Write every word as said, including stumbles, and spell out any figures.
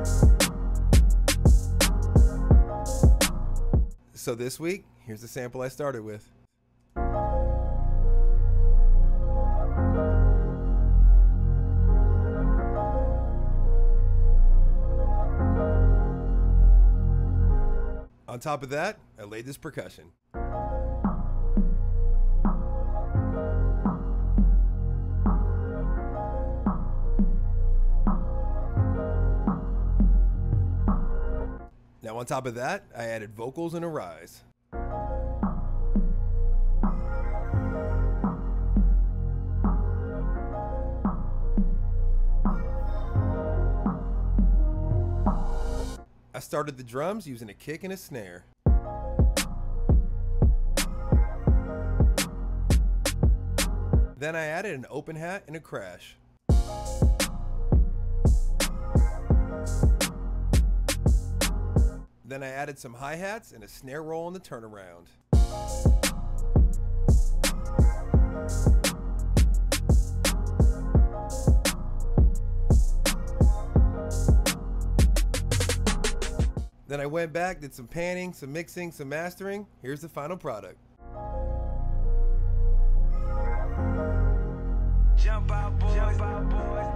So this week, here's the sample I started with. On top of that, I laid this percussion. Now on top of that, I added vocals and a rise. I started the drums using a kick and a snare. Then I added an open hat and a crash. Then I added some hi-hats and a snare roll on the turnaround. Then I went back, did some panning, some mixing, some mastering. Here's the final product. Jump out, boys. Jump out, boys.